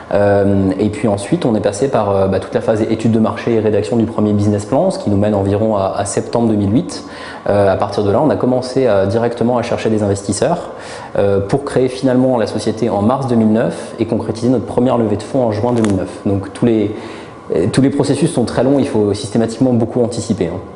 Et puis ensuite, on est passé par toute la phase étude de marché et rédaction du premier business plan, ce qui nous mène environ à septembre 2008. À partir de là, on a commencé directement à chercher des investisseurs pour créer finalement la société en mars 2009 et concrétiser notre première levée de fonds en juin 2009. Donc tous les processus sont très longs, il faut systématiquement beaucoup anticiper, hein.